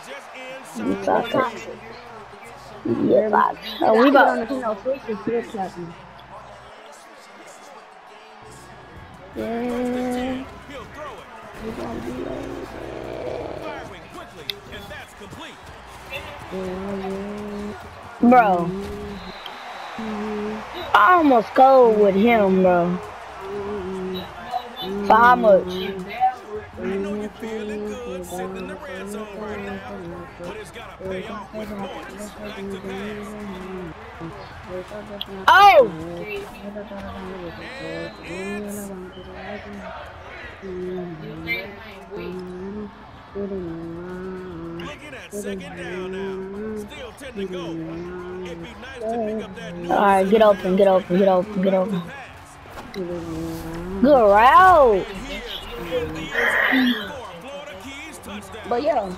Yes, I can. Yes, I can. We got on the channel first and clear clapping. Yeah. We're gonna be like Bro, I almost scored with him, bro. For how much? I know you're feeling good sitting in the red zone right now, but it's got to pay off with points. Back to pass. Oh! And it's looking at second down now. Still 10 to go. It'd be nice to pick up that new Alright, get open, get open, get open, get open. Good route! but yeah,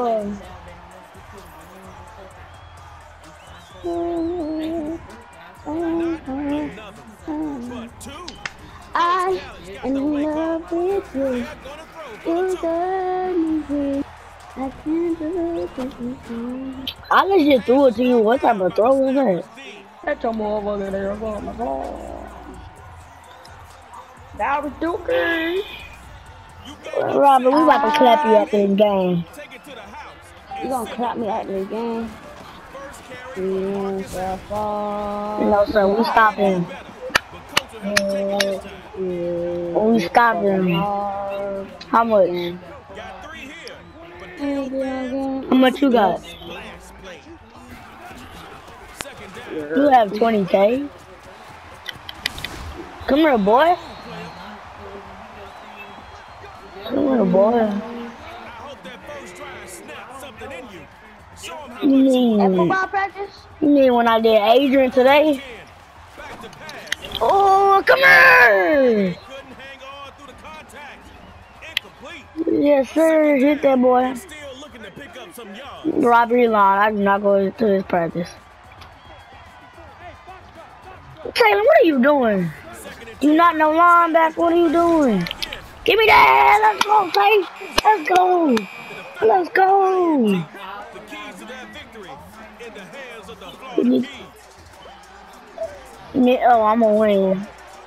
I am in love with you. You got me free. I can't do it. I legit threw it to you. What type of throw was that? That's a motherfucker there. Oh my god. That was Dookie. Robert, we about to clap you after this game. You gonna clap me after this game? No, sir, we stop him. We stop him. How much? How much you got? You have 20K? Come here, boy. Come here, boy. You mean when I did Adrian today? Oh, come here! Yes, sir. Hit that boy. Robbery line. I do not go to his practice. Taylor, what are you doing? You not no linebacker. What are you doing? Give me that. Let's go, Tay. Let's go. Let's go. Oh, I'm gonna win.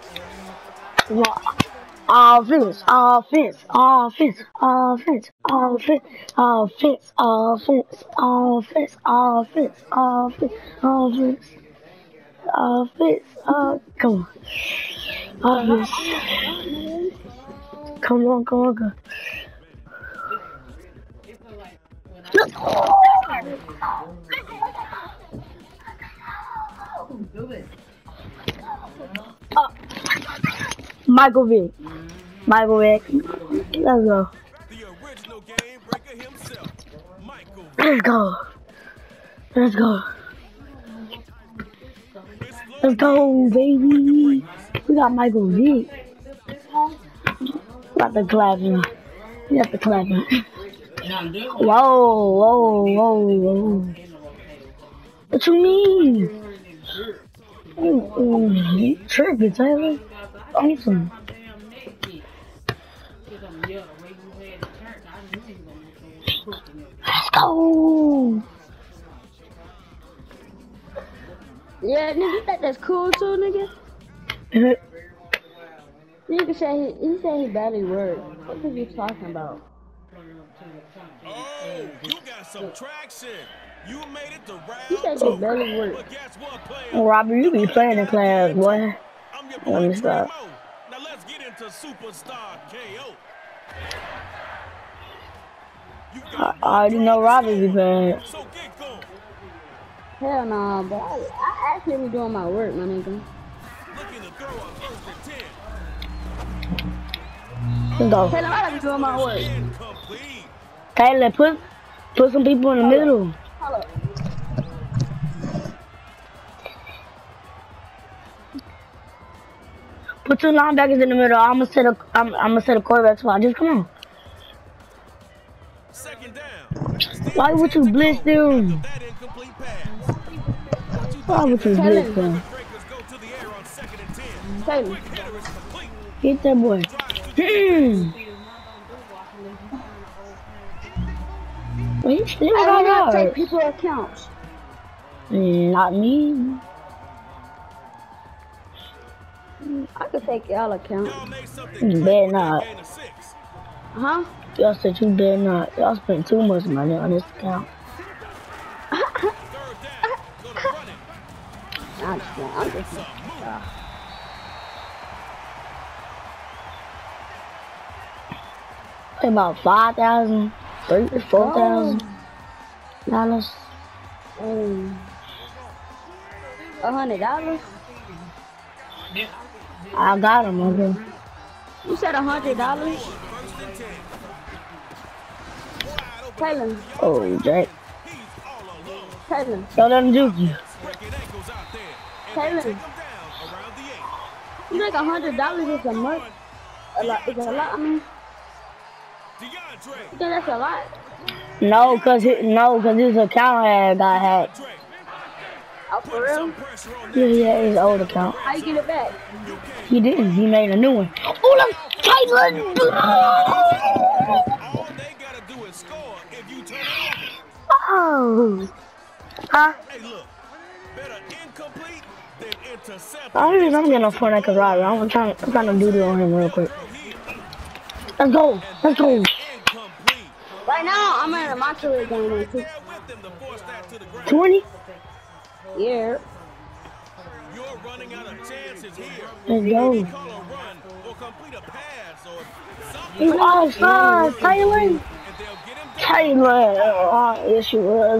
Offense, offense, offense, offense, offense, offense, offense, offense, offense, offense, offense, offense, come on. Offense. Come on, come on, come on. Michael Vick. Michael Vick. Let's go. Let's go. Let's go. Let's go, baby. We got Michael Vick. Got the clapping. You got the clapping. Whoa, whoa, whoa, whoa. What you mean? You tripping, Taylor. Awesome. Let's go. Yeah, nigga, you think that's cool too, nigga? Nigga said he said he barely worked. What are you talking about? Oh, you got some traction. You made it to round. He said he barely worked. Robert, you be playing in class, boy. Let me stop. Now let's get into Superstar KO. I already know Robert be playing. So get going. Hell no, but I actually be doing my work, my nigga. Looking to throw a first and 10. Let's go. Taylor, I be doing my work. Taylor, put some people in the middle. Hold up. Put two linebackers in the middle. I'm gonna set a quarterback spot. Just come on. Second down. Why would you blitz them? Why would you blitz them? Taylor. Get that boy. He still I got don't have to take yards. people's accounts. Not me. I could take y'all account. You better not. Huh? Y'all said you better not. Y'all spent too much money on this account. I'm just About $5,000, $4,000. $100. I got him, okay. You said $100. Taylor. Oh, Jack. Taylor. Don't let him juke you. Taylor. You think $100 is a month? Is a lot? I mean, you think that's a lot? No, cause his account had got hacked. Oh, for real? Yeah, his old account. How you get it back? He didn't. He made a new one. Oh, look, Taylor! All they gotta do is score if you turn it over. Oh. Huh? Hey, look, better incomplete than intercept. I'm getting a phone like a rider. I'm trying to do this on him real quick. Let's go. Let's go. Right now, I'm in a Monterey game on 20? Yeah. You're running out of chances here. Let's go. Call a run or complete a pass or something. You offside, Taylor. And they'll get him Taylor. Oh, yes, you was.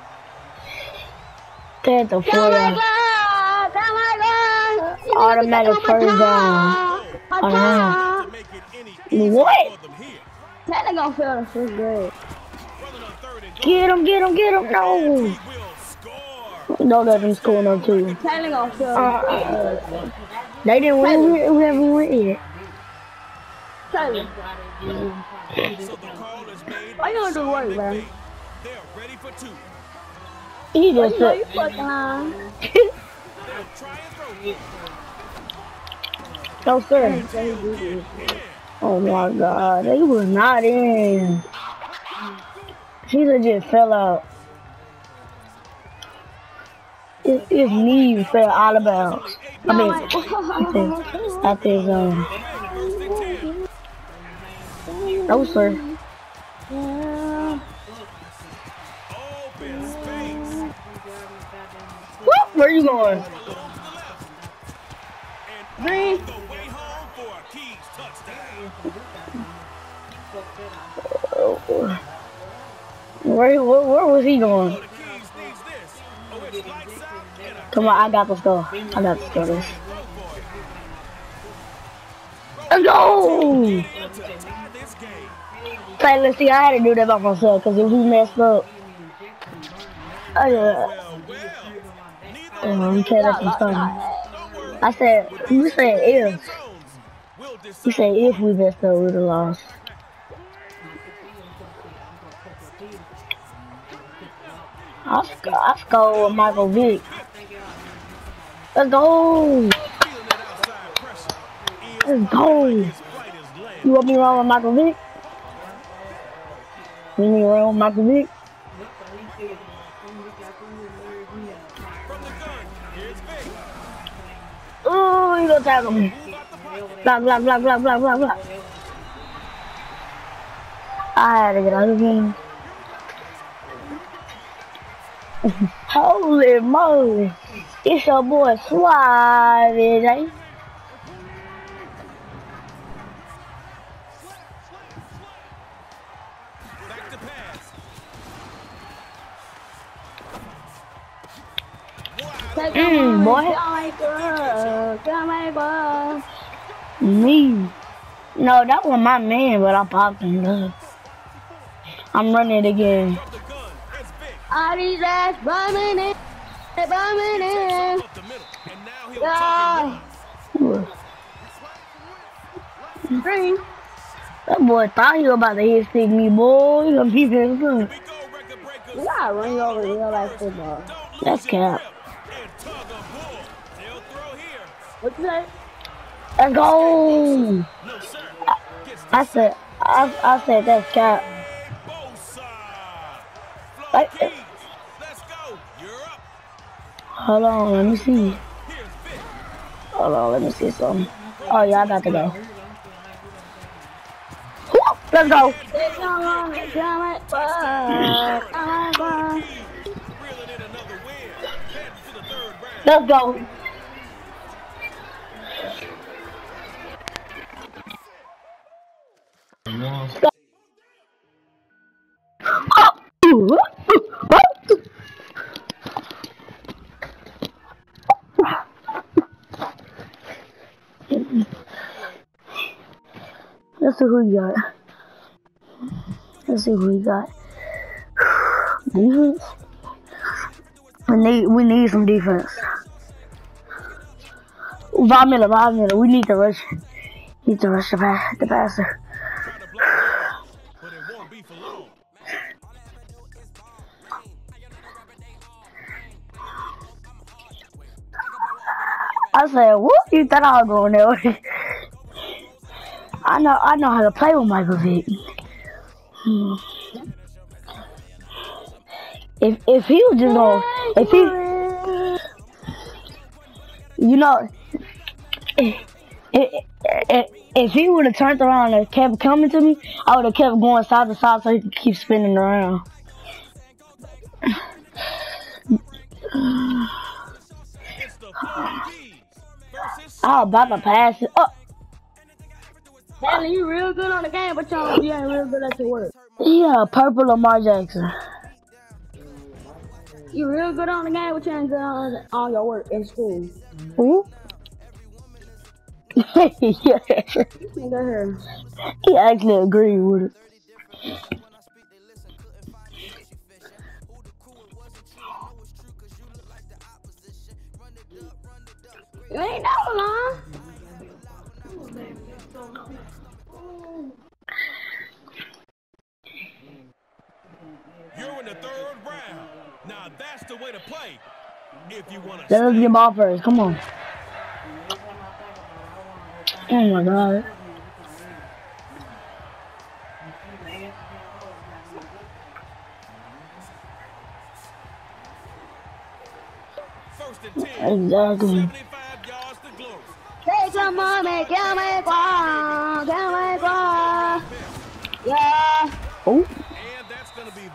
Get the 4 automatic first down. What? Taylor gonna fail the first grade. Get him. No. Don't let them score no two. Taylor gonna fail. They didn't win. Whoever win yet. Taylor. Why you gonna do work, bro? They're ready for two. He just You fucking lying. No, sir. Oh my God, they was not in. He just fell out. His knee fell out of bounds. I mean, at his no, sir. Whoop, where you going? Green. Where was he going? Come on, I got the score. This. Let's go! Hey, let's see, I had to do that by myself, because if we messed up, I'm I said, you said if. You said if we messed up, we would have lost. I scored with Michael Vick. Let's go! Let's go! You want me wrong with Michael Vick? You want me wrong with Michael Vick? Oh, you gonna tackle me. Block. I had to get out of the game. Holy moly. It's your boy Suave, eh? Boy. Me. No, that was my man, but I popped him. I'm running it again. All these ass bumming in. Yeah. Green. That boy thought he was about to hit stick me, boy. He gonna keep his gun. You gotta run you over real life football. That's cap. What you say? Let's go. I said that's cap. Let's go. You're up. Hold on, let me see. Hold on, let me see something. Oh yeah, I got to go. Let's go. Let's go. Let's see who we got. Let's see who we got. Defense. We need some defense. 5 minutes. We need to rush. Need to rush the passer. But it won't be for long. I said, what? You thought I was going that way? I know how to play with Michael Vick. If he was just going, if he would have turned around and kept coming to me, I would have kept going side to side so he could keep spinning around. I was about to pass it up. Daddy, you real good on the game, but you ain't real good at your work. Yeah, purple Lamar Jackson. You real good on the game, but you ain't good on your work in school. Who? Yeah. Nigga here. He actually agreed with it. You ain't know, Lon. You're in the 3rd round. Now that's the way to play. If you want to. Let us get ball first. Come on. Oh my God. First and 10. Exactly. 75 yards to glory. Take some money, get me gone. Yeah. Oh. And that's going to be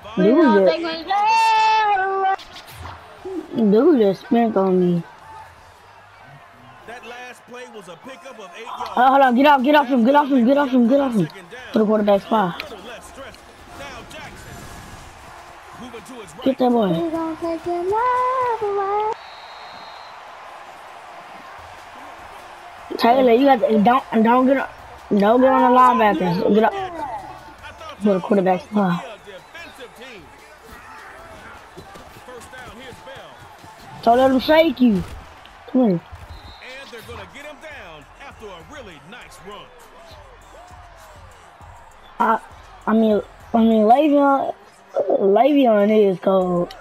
Dude just spent on me. That last play was a pickup of 8 yards. Hold on, get off him. For the quarterback spot. Now Jackson. Moving to his right. Get that boy. We gon' take your love away. Taylor, you got to, don't get on the linebackers. Get up for the quarterback spot. So let him shake you. Come here. And they're gonna get him down after a really nice run. I mean, Le'Veon is cold.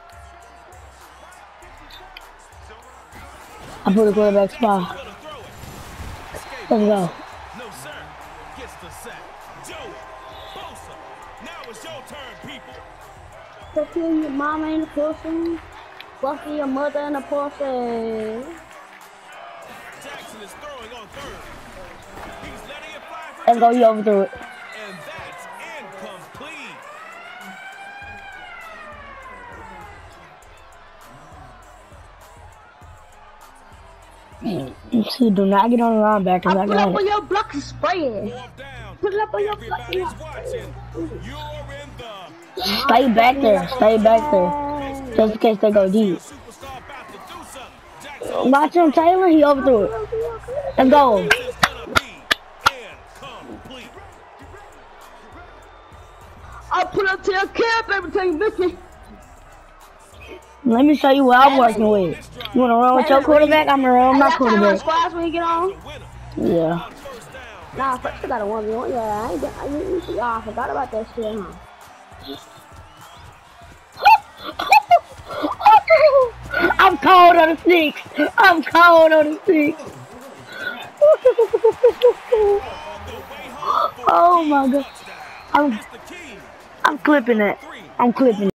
I put the quarterback spot. Let's go. No, sir. Gets the sack. Joey Bosa. Now it's your turn, people. Fuck you, your mama in the pussy. Fuck you, your mother in the pussy. Jackson is throwing on 3rd. He's letting it fly for Let's go, you overthrew it. And that's incomplete. See, do not get on the linebacker. I put up on your block and spread. Put it up on your block. Everybody's watching. You're in the Stay back there. Just in case they go deep. superstar about to do something. Watch him, Taylor. He overthrew it. Let's go. This is gonna be incomplete. I'll put up to your camp every time you miss me. Let me show you what I'm working with. You want to run with your quarterback? I'm going to run with my quarterback. Squads when you get on? Yeah. Nah, first I got a 1v1. Yeah, I forgot about that shit, huh? I'm cold on the sticks. Oh my God. I'm clipping that.